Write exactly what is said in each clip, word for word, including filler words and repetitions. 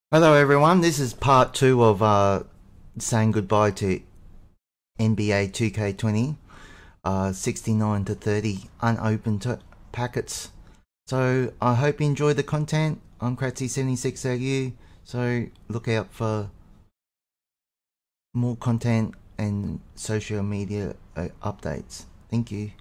Hello everyone, this is part two of uh, saying goodbye to N B A two K twenty, uh, sixty-nine to thirty unopened packets. So I hope you enjoy the content. I'm Kratzy seventy-six L U, so look out for more content and social media uh, updates. Thank you.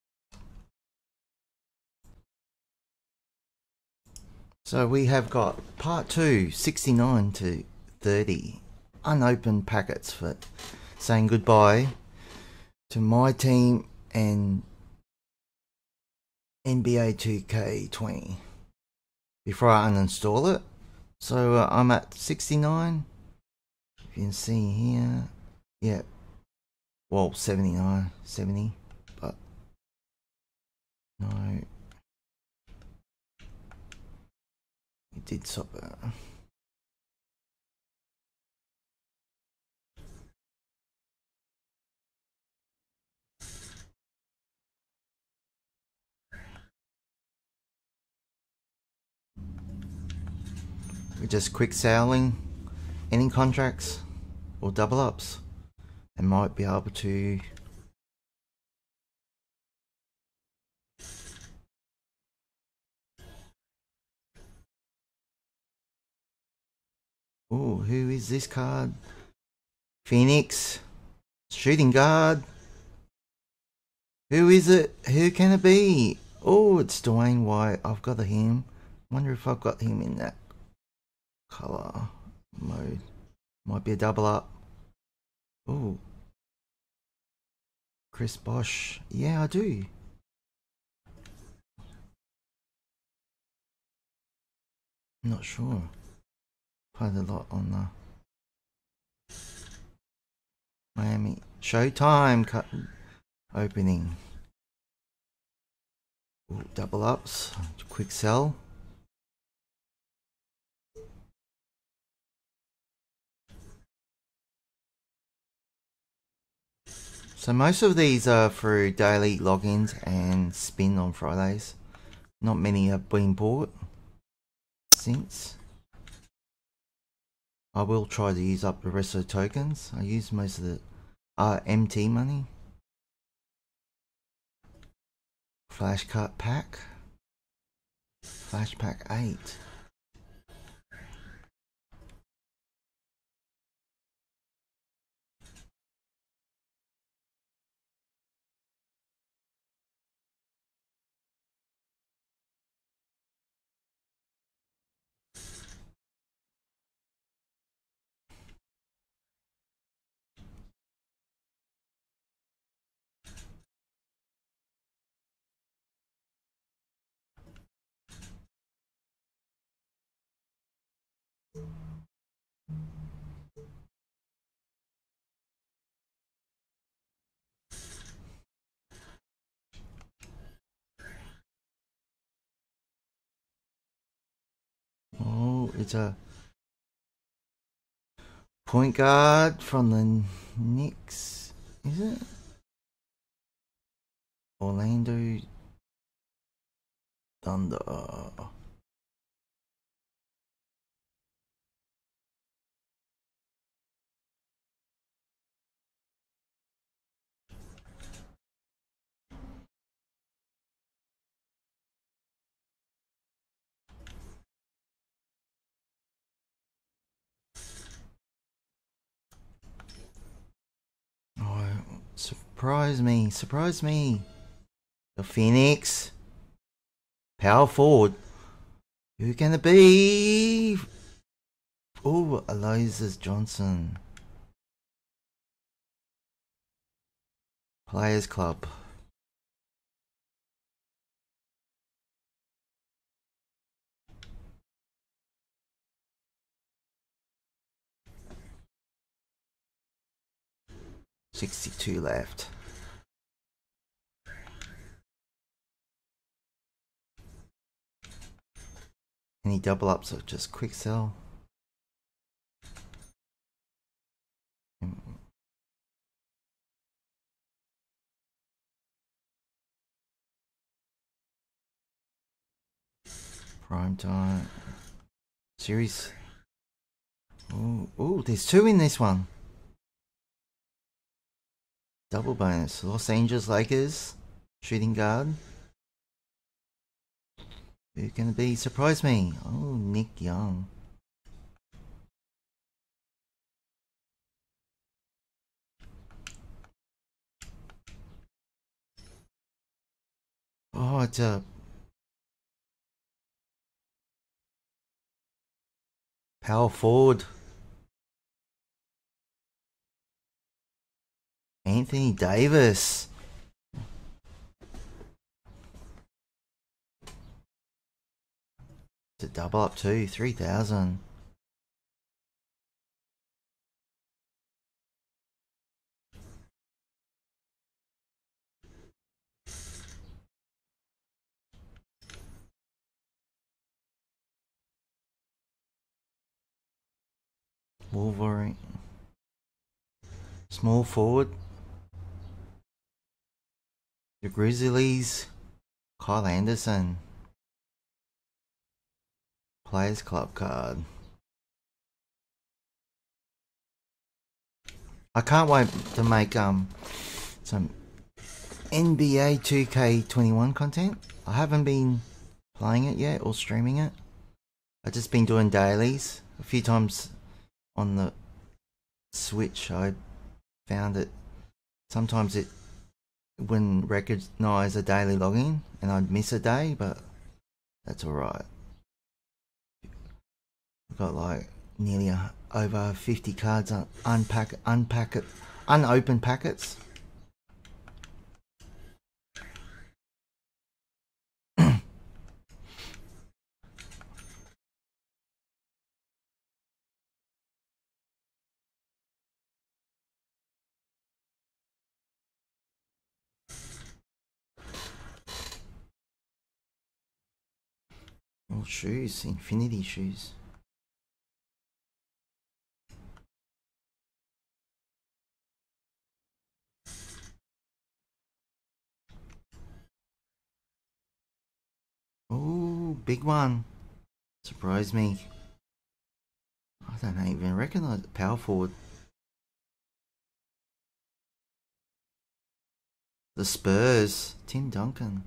So we have got part two, sixty-nine to thirty unopened packets for saying goodbye to my team and N B A two K twenty before I uninstall it. So uh, I'm at sixty-nine. If you can see here, yeah, well, seventy-nine, seventy, but no, it did stop it. We're just quick selling any contracts or double ups and might be able to oh, who is this card? Phoenix, shooting guard. Who is it? Who can it be? Oh, it's Dwayne White. I've got him. Wonder if I've got him in that color mode. Might be a double up. Oh, Chris Bosh. Yeah, I do. I'm not sure. Played a lot on the Miami Showtime cut opening. Ooh, double ups. Quick sell. So most of these are through daily logins and spin on Fridays. Not many have been bought since. I will try to use up the rest of the tokens. I use most of the uh, M T money. Flash cut pack. Flash pack eight. Oh, it's a point guard from the Knicks, is it? Orlando Thunder. Oh, surprise me, surprise me. The Phoenix. Power forward. Who can it be? Oh, Eliza Johnson. Players Club. sixty-two left. Any double ups or just quick sell? Prime time. Series Oh, ooh, there's two in this one. Double bonus. Los Angeles Lakers, shooting guard. Who's gonna be? Surprise me. Oh, Nick Young. Oh, it's a power forward. Anthony Davis. It's a double up too. three thousand. Wolverine. Small forward. The Grizzlies. Kyle Anderson. Players Club card. I can't wait to make um some N B A two K twenty-one content. I haven't been playing it yet or streaming it. I've just been doing dailies. A few times on the Switch I found it sometimes it wouldn't recognise a daily login and I'd miss a day, but that's alright. I've got like nearly a, over fifty cards un unpack unpack it unopened packets. Oh, shoes, infinity shoes. Oh, big one. Surprised me. I don't even recognise it. Power forward. The Spurs. Tim Duncan.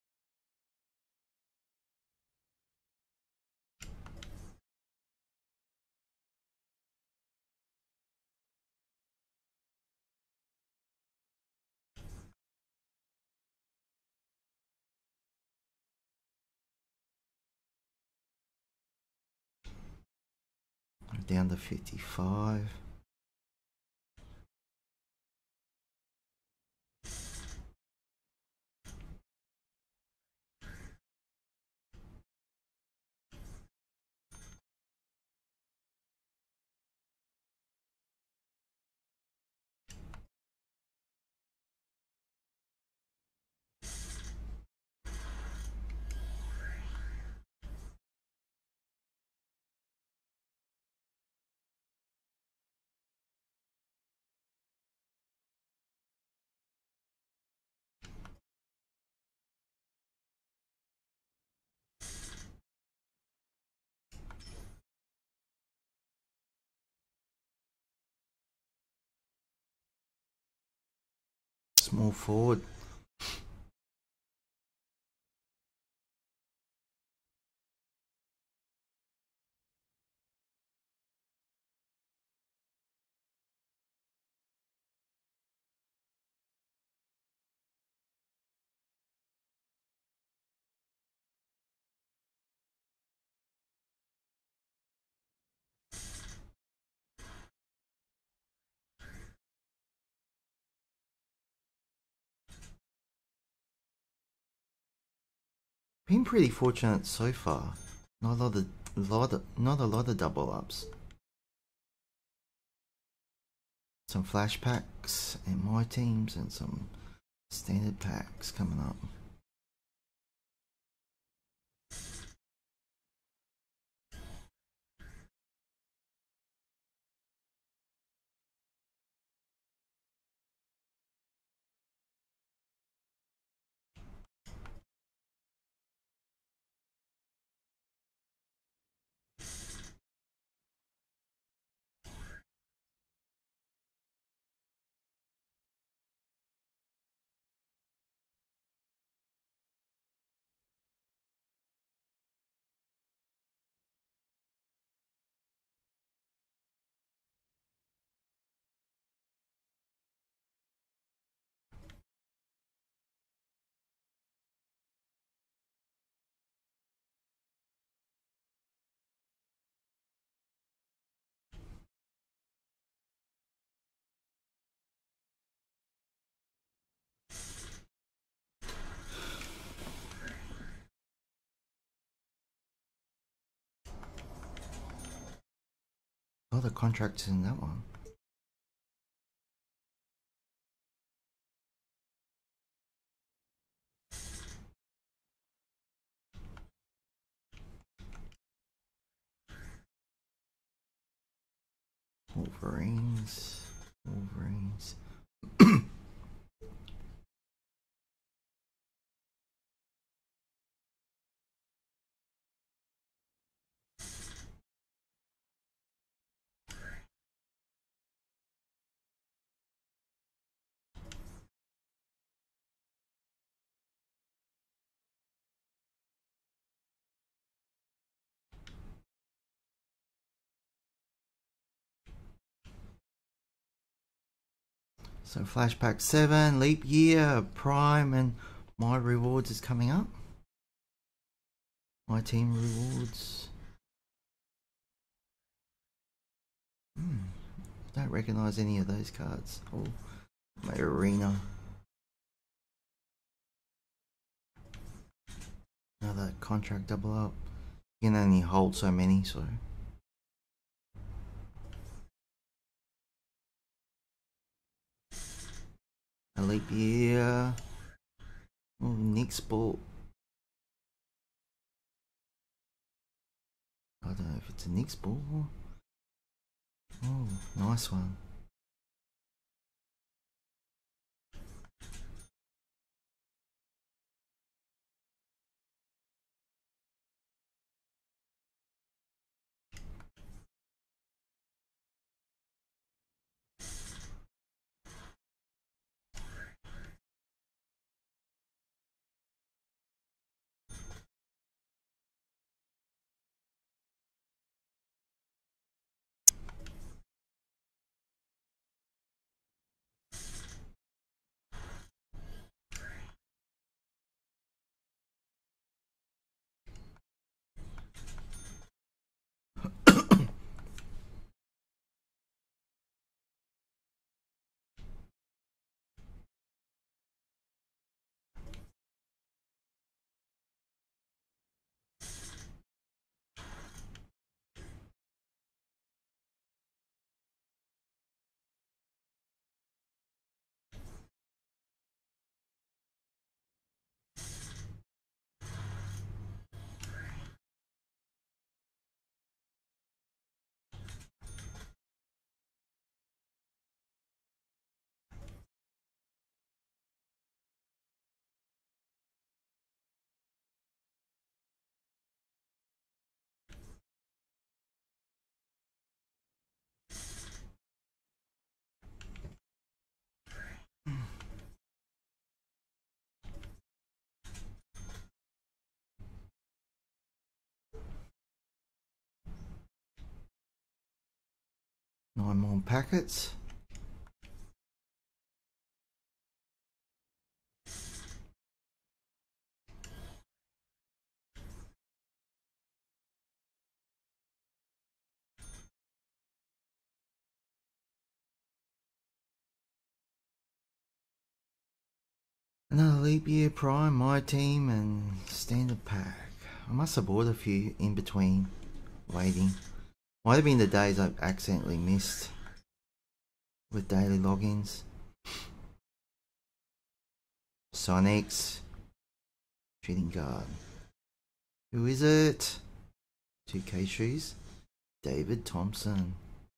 Down to fifty-five. Small forward. Been pretty fortunate so far. Not a lot of, lot of, not a lot of double ups. Some flash packs and my teams and some standard packs coming up. lot of contracts in that one. Wolverines. Wolverines. So Flashback seven, Leap Year, Prime, and My Rewards is coming up. My Team Rewards. Hmm. Don't recognise any of those cards. Oh, my Arena. Another contract double up. You can only hold so many, so. A Leap Year. Oh, Nick's Ball. I don't know if it's a Nick's Ball. Oh, nice one. Nine more packets. Another Leap Year, Prime, My Team, and Standard Pack. I must have bought a few in between waiting. Might have been the days I've accidentally missed with daily logins. Sonics. Shooting guard. Who is it? two K shoes. David Thompson.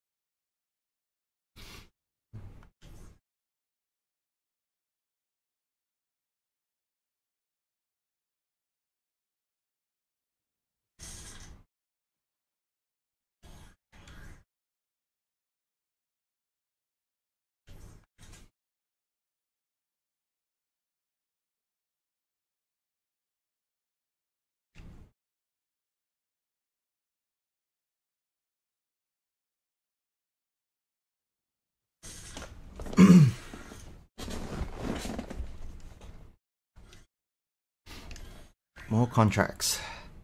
More contracts.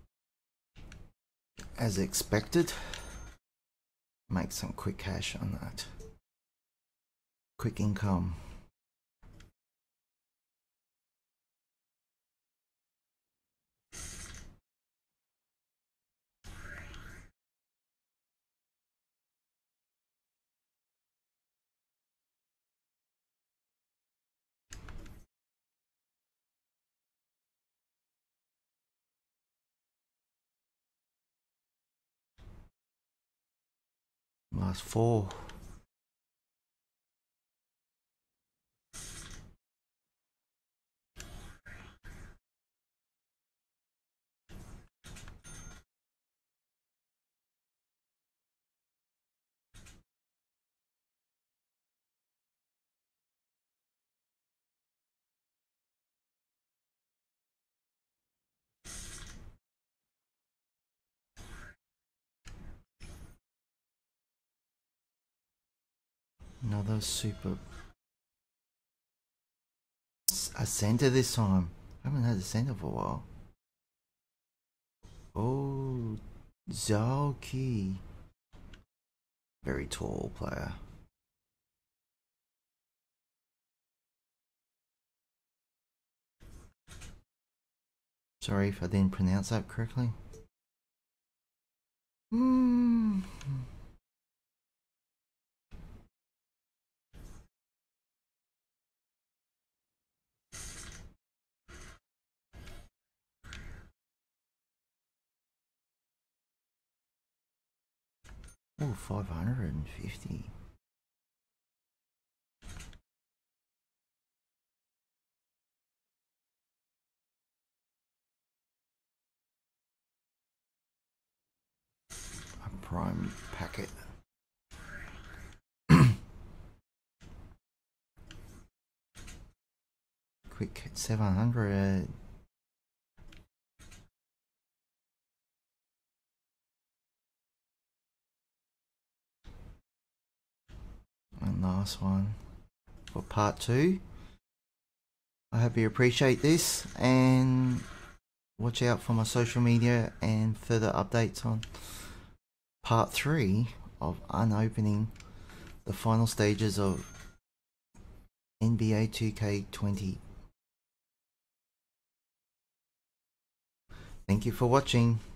As expected. Make some quick cash on that. Quick income. Last four. Another super. A center this time. I haven't had a center for a while. Oh, Zalki. Very tall player. Sorry if I didn't pronounce that correctly. Hmm. Oh, five hundred fifty. A prime packet. Quick seven hundred. And last one for part two. I hope you appreciate this and watch out for my social media and further updates on part three of unopening the final stages of N B A two K twenty. Thank you for watching.